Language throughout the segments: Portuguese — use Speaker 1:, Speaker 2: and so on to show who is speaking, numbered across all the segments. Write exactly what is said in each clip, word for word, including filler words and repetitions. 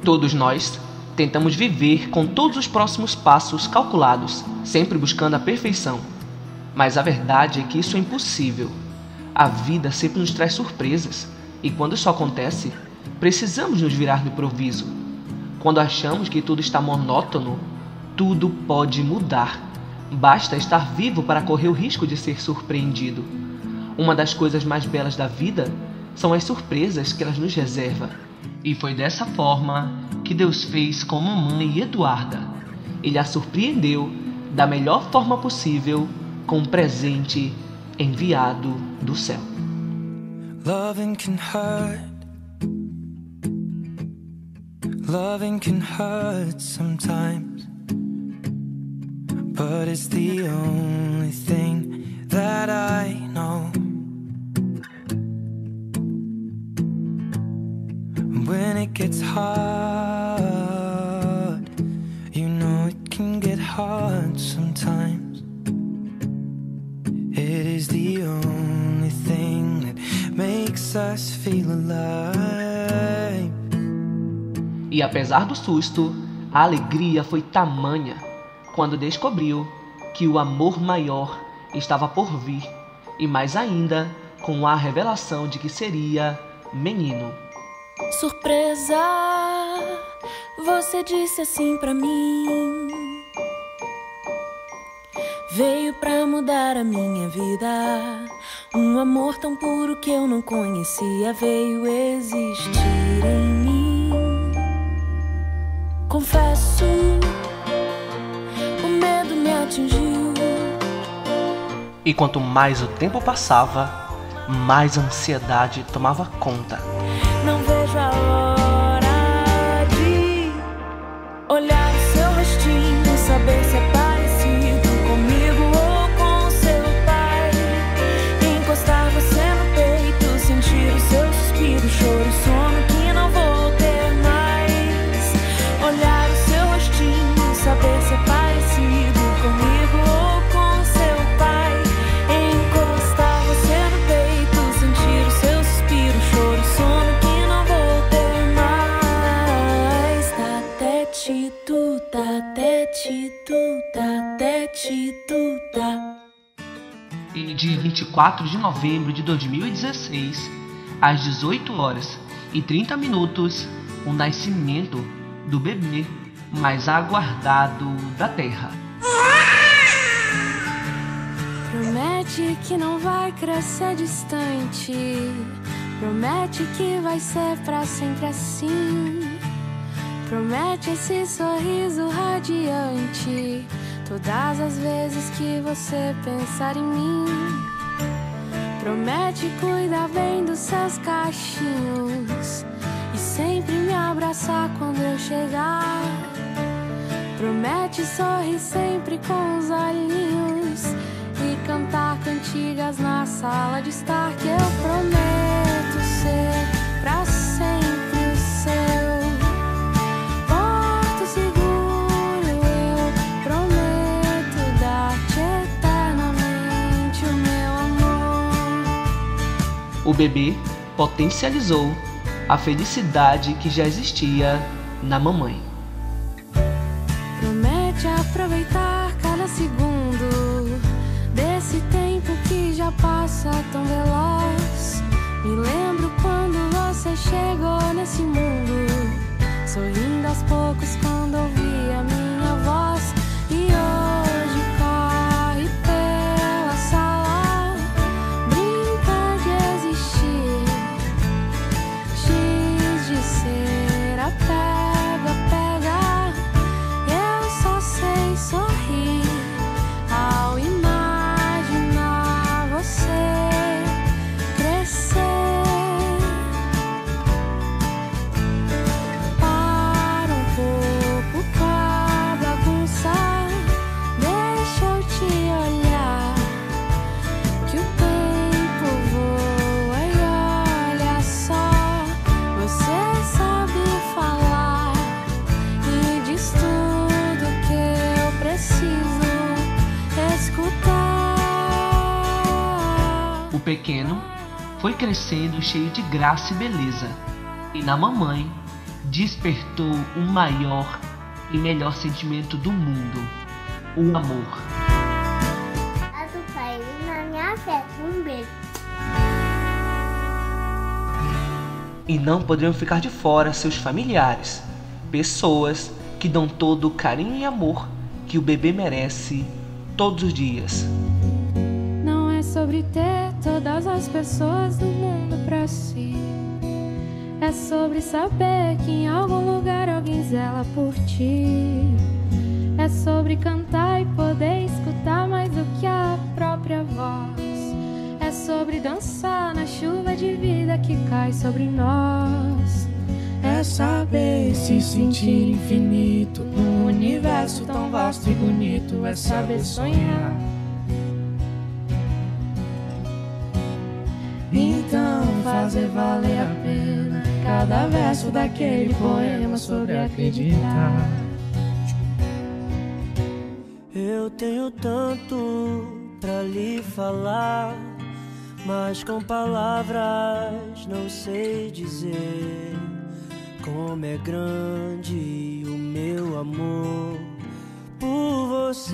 Speaker 1: Todos nós tentamos viver com todos os próximos passos calculados, sempre buscando a perfeição. Mas a verdade é que isso é impossível. A vida sempre nos traz surpresas, e quando isso acontece, precisamos nos virar do improviso. Quando achamos que tudo está monótono, tudo pode mudar. Basta estar vivo para correr o risco de ser surpreendido. Uma das coisas mais belas da vida são as surpresas que ela nos reserva. E foi dessa forma que Deus fez com mamãe Eduarda. Ele a surpreendeu da melhor forma possível com um presente enviado do céu.
Speaker 2: Loving can hurt. Loving can hurt sometimes, but it's the only thing that I know. When it gets hard, you know it can get hard sometimes. It is the only thing that makes us feel alive.
Speaker 1: E apesar do susto, a alegria foi tamanha quando descobriu que o amor maior estava por vir, e mais ainda com a revelação de que seria menino.
Speaker 3: Surpresa, você disse assim pra mim. Veio pra mudar a minha vida. Um amor tão puro que eu não conhecia veio existir em mim. Confesso, o medo me atingiu.
Speaker 1: E quanto mais o tempo passava, mais a ansiedade tomava conta.
Speaker 3: Não vejo a hora de olhar o seu rostinho, saber se é parecido comigo ou com seu pai. Encostar você no peito, sentir o seu suspiro, choro, sono que não vou ter mais. Olhar o seu rostinho, saber se é parecido comigo ou com seu pai. Encostar você no peito, sentir o seu suspiro, choro, sono que
Speaker 1: E dia vinte e quatro de novembro de dois mil e dezesseis, às dezoito horas e trinta minutos, o nascimento do bebê mais aguardado da Terra.
Speaker 3: Promete que não vai crescer distante, promete que vai ser pra sempre assim. Promete esse sorriso radiante todas as vezes que você pensar em mim. Promete cuidar bem dos seus cachinhos e sempre me abraçar quando eu chegar. Promete sorrir sempre com os olhinhos e cantar cantigas na sala de estar. Que eu prometo ser pra sempre o seu porto seguro. Eu prometo dar-te eternamente o meu amor.
Speaker 1: O bebê potencializou a felicidade que já existia na mamãe.
Speaker 3: Promete aproveitar cada segundo desse tempo que já passa tão veloz. Me lembro quando você chegou nesse mundo, sorrindo aos poucos quando ouvi a minha voz. E hoje corre pela sala, brinca de existir, giz de cera, pega, pega. Eu só sei sorrir ao imaginar você crescer. Para um pouco com a bagunça, deixa eu te olhar, que o tempo voa. E olha só, você sabe falar e diz tudo que eu preciso escutar.
Speaker 1: O pequeno foi crescendo cheio de graça e beleza, e na mamãe despertou o maior e melhor sentimento do mundo, o amor.
Speaker 4: A do pai na minha festa, um beijo.
Speaker 1: E não poderiam ficar de fora seus familiares, pessoas que dão todo o carinho e amor que o bebê merece todos os dias.
Speaker 3: Não é sobre ter todas as pessoas do mundo pra si. É sobre saber que em algum lugar alguém zela por ti. É sobre cantar e poder escutar mais do que a própria voz. É sobre dançar na chuva de vida que cai sobre nós.
Speaker 2: É saber se sentir infinito num universo tão vasto e bonito. É saber sonhar. Então fazer valer a pena cada verso daquele poema sobre acreditar.
Speaker 5: Eu tenho tanto pra lhe falar, mas com palavras não sei dizer como é grande o meu amor por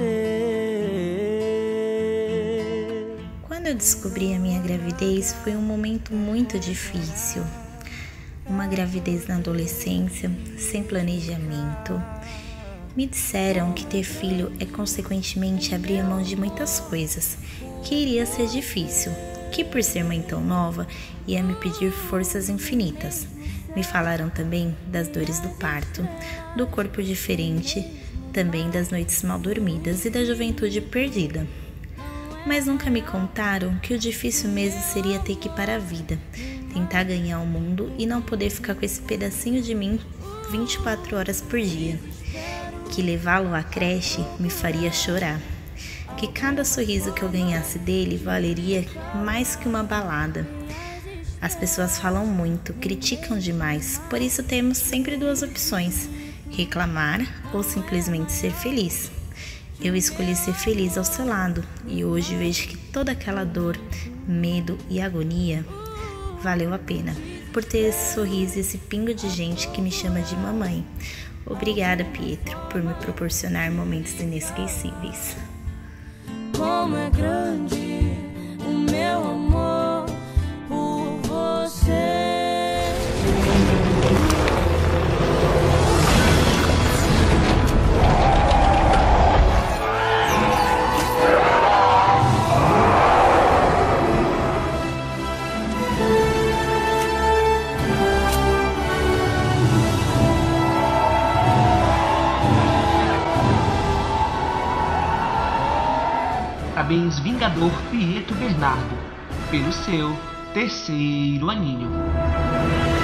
Speaker 5: você.
Speaker 6: Quando eu descobri a minha gravidez, foi um momento muito difícil. Uma gravidez na adolescência, sem planejamento. Me disseram que ter filho é consequentemente abrir mão de muitas coisas, que iria ser difícil, que por ser mãe tão nova ia me pedir forças infinitas. Me falaram também das dores do parto, do corpo diferente, também das noites mal dormidas e da juventude perdida. Mas nunca me contaram que o difícil mesmo seria ter que ir para a vida, tentar ganhar o mundo e não poder ficar com esse pedacinho de mim vinte e quatro horas por dia. Que levá-lo à creche me faria chorar. Que cada sorriso que eu ganhasse dele valeria mais que uma balada. As pessoas falam muito, criticam demais, por isso temos sempre duas opções: reclamar ou simplesmente ser feliz. Eu escolhi ser feliz ao seu lado e hoje vejo que toda aquela dor, medo e agonia valeu a pena por ter esse sorriso e esse pingo de gente que me chama de mamãe. Obrigada, Pietro, por me proporcionar momentos inesquecíveis.
Speaker 5: Como é grande o meu amor por você.
Speaker 1: Parabéns, Vingador Pietro Bernardo, pelo seu terceiro aninho.